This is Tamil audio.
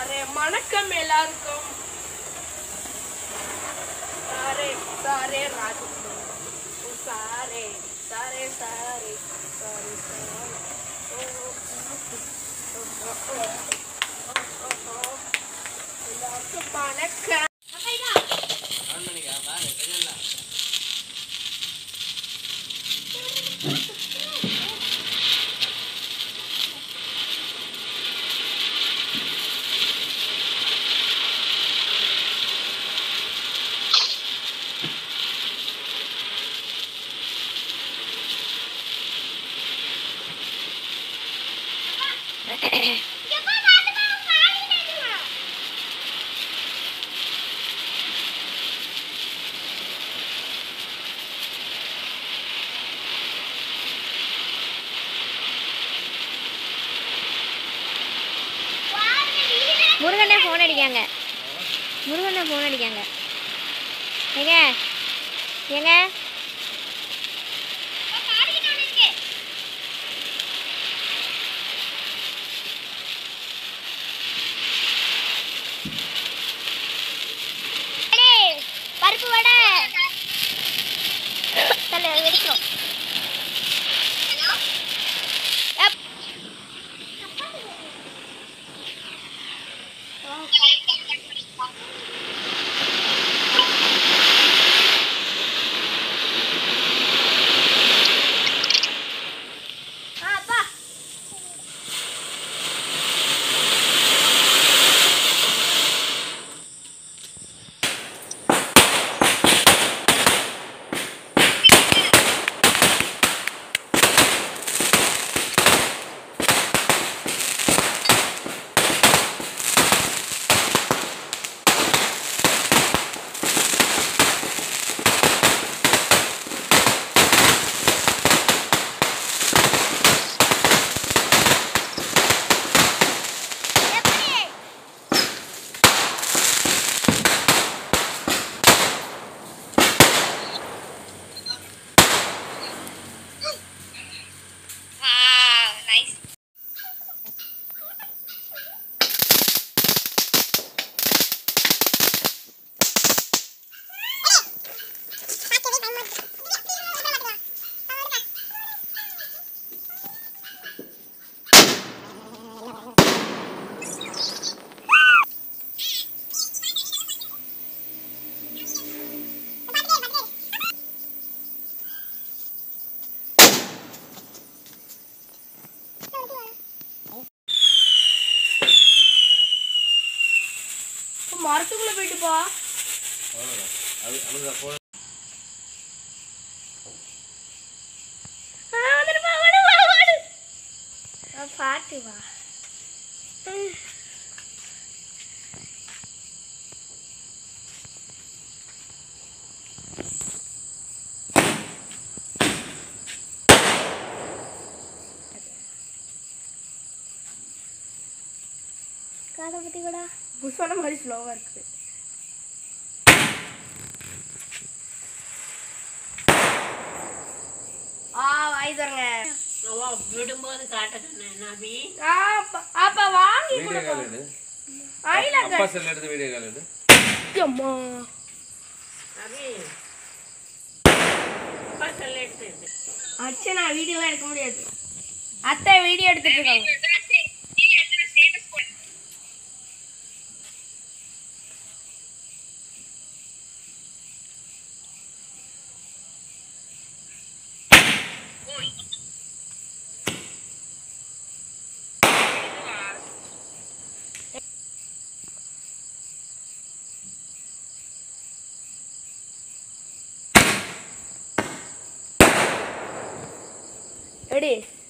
அரே வணக்கம் எல்லாருக்கும். சாரே சாரே ராஜு சாரே சாரே சாரே சாரே எல்லாருக்கும் வணக்கம். முருகனே ஃபோன் அடிக்காங்க. முருகனே ஃபோன் அடிக்காங்க. ஏங்க ஏங்க பருப்பு வடை தலை வெடிக்கிறோம். மரத்துக்குள்ள போயிட்டுப்பா. பாட்டு வா. காதை பத்தி கூட புஷான மாதிரி ஸ்லோவா இருக்கு. வாய் தரங்க. விடும்போது காட்டுறேன் நபி. அப்ப வாங்கி கொடுங்க. ஐல அப்பா செல் எடுத்து வீடியோ கால் எடு. அம்மா நபி அப்பா செல் எடுத்து. அச்சா நான் வீடியோலாம் எடுக்க முடியாது. அத்தை வீடியோ எடுத்துட்டு இருக்காங்க. ரெடி